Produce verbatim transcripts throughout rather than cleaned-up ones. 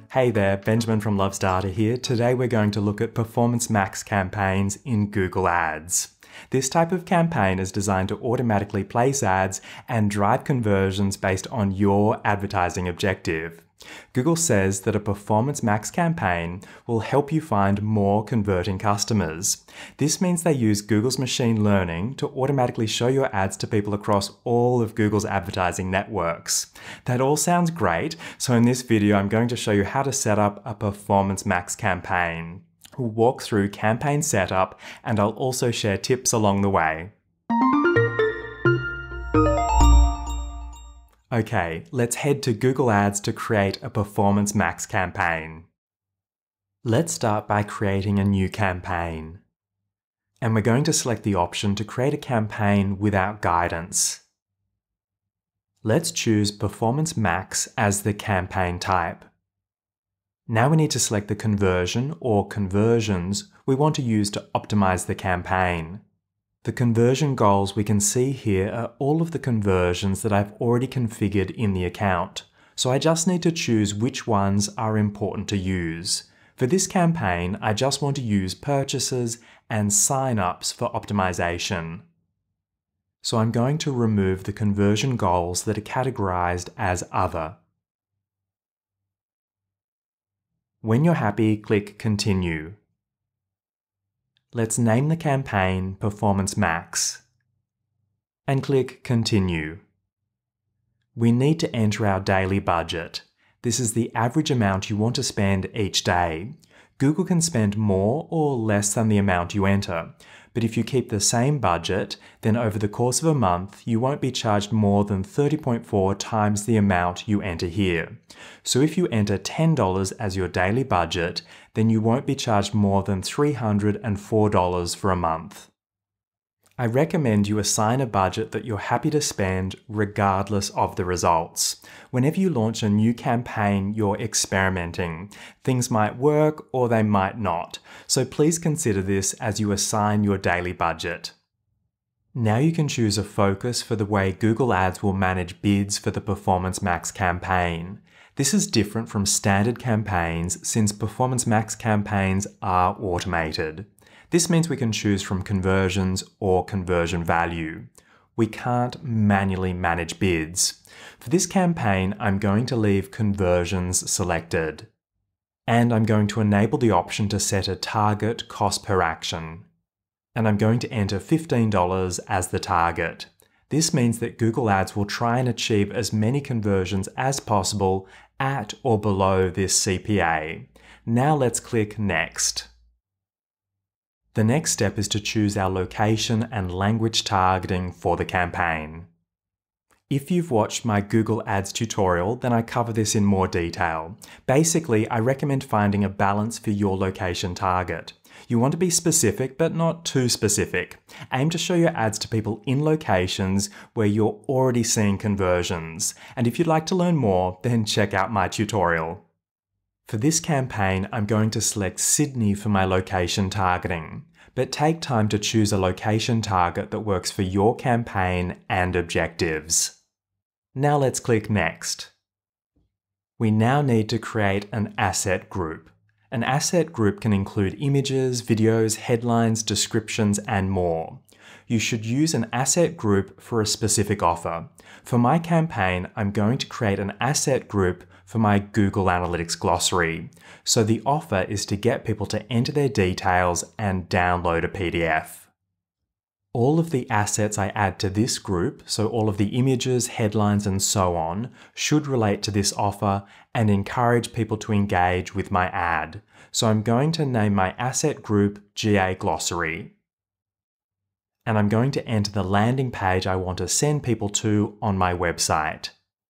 Hey there, Benjamin from Loves Data here. Today we're going to look at Performance Max campaigns in Google Ads. This type of campaign is designed to automatically place ads and drive conversions based on your advertising objective. Google says that a Performance Max campaign will help you find more converting customers. This means they use Google's machine learning to automatically show your ads to people across all of Google's advertising networks. That all sounds great, so in this video I'm going to show you how to set up a Performance Max campaign. We'll walk through campaign setup and I'll also share tips along the way. Okay, let's head to Google Ads to create a Performance Max campaign. Let's start by creating a new campaign. And we're going to select the option to create a campaign without guidance. Let's choose Performance Max as the campaign type. Now we need to select the conversion or conversions we want to use to optimize the campaign. The conversion goals we can see here are all of the conversions that I've already configured in the account, so I just need to choose which ones are important to use. For this campaign, I just want to use purchases and sign-ups for optimization. So I'm going to remove the conversion goals that are categorized as Other. When you're happy, click Continue. Let's name the campaign Performance Max and click Continue. We need to enter our daily budget. This is the average amount you want to spend each day. Google can spend more or less than the amount you enter, but if you keep the same budget, then over the course of a month, you won't be charged more than thirty point four times the amount you enter here. So if you enter ten dollars as your daily budget, then you won't be charged more than three hundred four dollars for a month. I recommend you assign a budget that you're happy to spend regardless of the results. Whenever you launch a new campaign, you're experimenting. Things might work or they might not, so please consider this as you assign your daily budget. Now you can choose a focus for the way Google Ads will manage bids for the Performance Max campaign. This is different from standard campaigns since Performance Max campaigns are automated. This means we can choose from conversions or conversion value. We can't manually manage bids. For this campaign, I'm going to leave conversions selected. And I'm going to enable the option to set a target cost per action. And I'm going to enter fifteen dollars as the target. This means that Google Ads will try and achieve as many conversions as possible at or below this C P A. Now let's click Next. The next step is to choose our location and language targeting for the campaign. If you've watched my Google Ads tutorial, then I cover this in more detail. Basically, I recommend finding a balance for your location target. You want to be specific, but not too specific. Aim to show your ads to people in locations where you're already seeing conversions. And if you'd like to learn more, then check out my tutorial. For this campaign, I'm going to select Sydney for my location targeting, but take time to choose a location target that works for your campaign and objectives. Now let's click Next. We now need to create an asset group. An asset group can include images, videos, headlines, descriptions, and more. You should use an asset group for a specific offer. For my campaign, I'm going to create an asset group for my Google Analytics glossary. So the offer is to get people to enter their details and download a P D F. All of the assets I add to this group, so all of the images, headlines, and so on, should relate to this offer and encourage people to engage with my ad. So I'm going to name my asset group G A Glossary. And I'm going to enter the landing page I want to send people to on my website.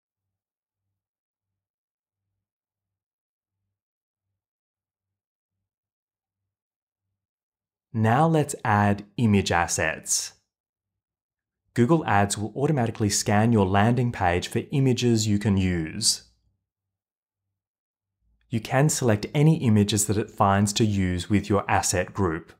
Now let's add image assets. Google Ads will automatically scan your landing page for images you can use. You can select any images that it finds to use with your asset group.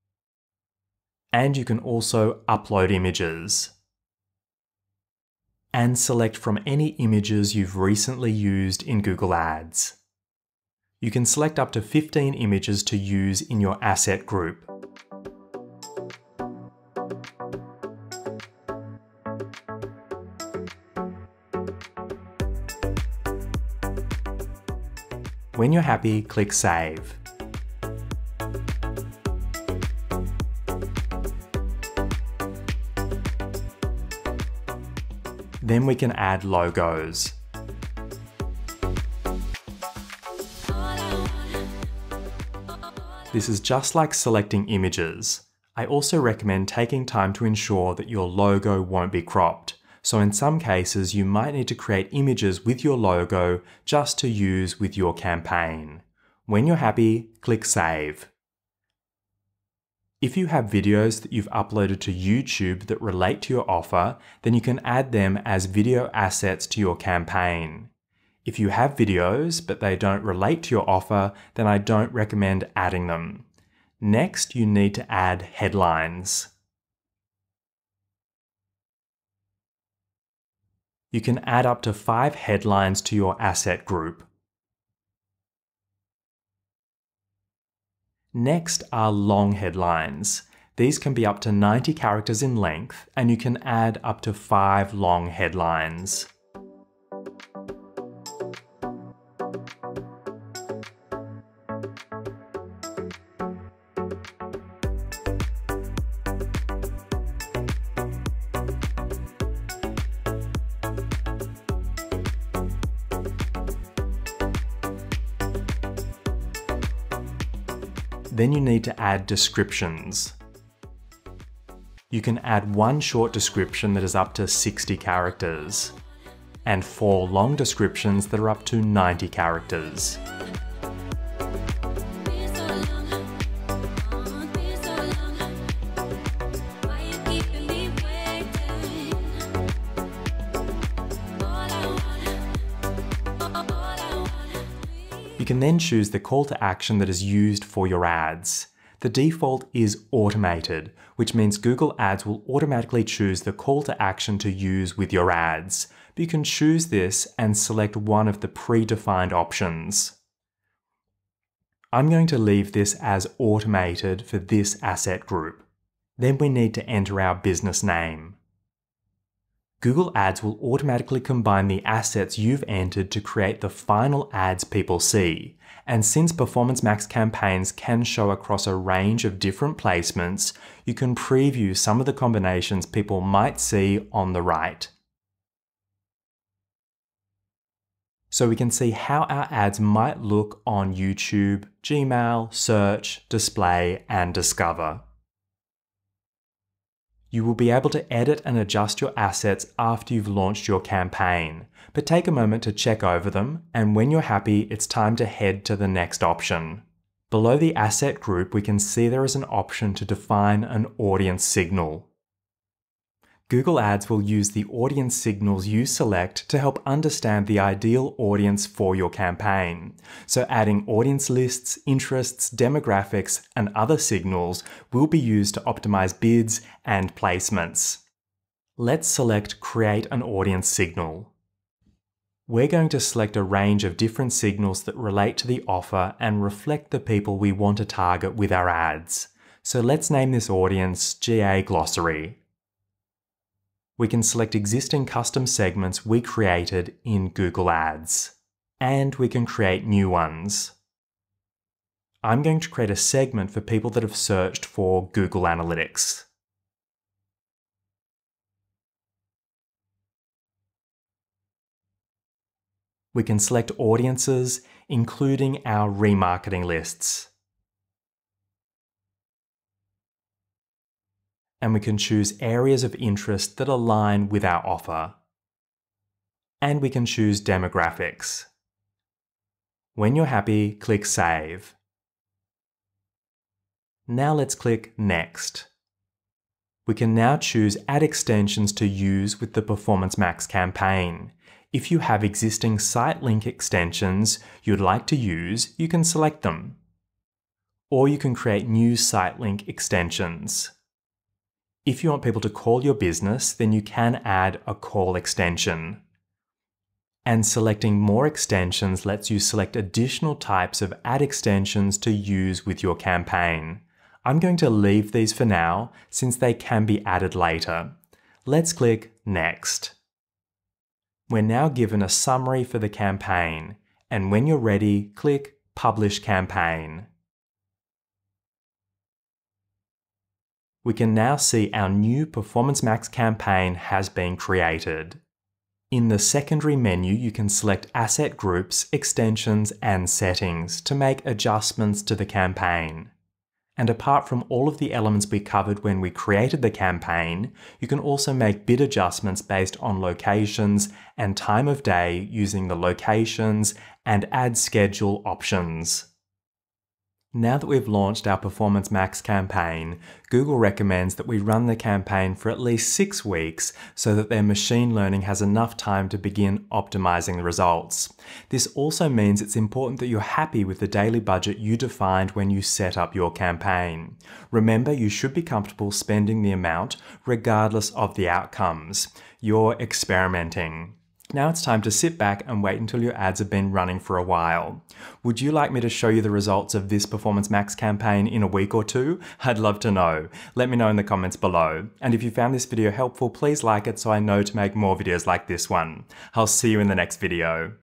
And you can also upload images. and select from any images you've recently used in Google Ads. You can select up to fifteen images to use in your asset group. When you're happy, click Save. Then we can add logos. This is just like selecting images. I also recommend taking time to ensure that your logo won't be cropped. So in some cases, you might need to create images with your logo just to use with your campaign. When you're happy, click Save. If you have videos that you've uploaded to YouTube that relate to your offer, then you can add them as video assets to your campaign. If you have videos, but they don't relate to your offer, then I don't recommend adding them. Next, you need to add headlines. You can add up to five headlines to your asset group. Next are long headlines. These can be up to ninety characters in length, and you can add up to five long headlines. Then you need to add descriptions. You can add one short description that is up to sixty characters, and four long descriptions that are up to ninety characters. You can then choose the call to action that is used for your ads. The default is automated, which means Google Ads will automatically choose the call to action to use with your ads. But you can choose this and select one of the predefined options. I'm going to leave this as automated for this asset group. Then we need to enter our business name. Google Ads will automatically combine the assets you've entered to create the final ads people see. And since Performance Max campaigns can show across a range of different placements, you can preview some of the combinations people might see on the right. So we can see how our ads might look on YouTube, Gmail, Search, Display, and Discover. You will be able to edit and adjust your assets after you've launched your campaign, but take a moment to check over them, and when you're happy, it's time to head to the next option. Below the asset group, we can see there is an option to define an audience signal. Google Ads will use the audience signals you select to help understand the ideal audience for your campaign. So adding audience lists, interests, demographics, and other signals will be used to optimize bids and placements. Let's select Create an Audience Signal. We're going to select a range of different signals that relate to the offer and reflect the people we want to target with our ads. So let's name this audience G A Glossary. We can select existing custom segments we created in Google Ads, and we can create new ones. I'm going to create a segment for people that have searched for Google Analytics. We can select audiences, including our remarketing lists. And we can choose areas of interest that align with our offer. And we can choose demographics. When you're happy, click Save. Now let's click Next. We can now choose Add Extensions to use with the Performance Max campaign. If you have existing site link extensions you'd like to use, you can select them. Or you can create new site link extensions. If you want people to call your business, then you can add a call extension. And selecting more extensions lets you select additional types of ad extensions to use with your campaign. I'm going to leave these for now since they can be added later. Let's click Next. We're now given a summary for the campaign, and when you're ready, click Publish Campaign. We can now see our new Performance Max campaign has been created. In the secondary menu, you can select asset groups, extensions, and settings to make adjustments to the campaign. And apart from all of the elements we covered when we created the campaign, you can also make bid adjustments based on locations and time of day using the locations and ad schedule options. Now that we've launched our Performance Max campaign, Google recommends that we run the campaign for at least six weeks so that their machine learning has enough time to begin optimizing the results. This also means it's important that you're happy with the daily budget you defined when you set up your campaign. Remember, you should be comfortable spending the amount regardless of the outcomes. You're experimenting. Now it's time to sit back and wait until your ads have been running for a while. Would you like me to show you the results of this Performance Max campaign in a week or two? I'd love to know. Let me know in the comments below. And if you found this video helpful, please like it so I know to make more videos like this one. I'll see you in the next video.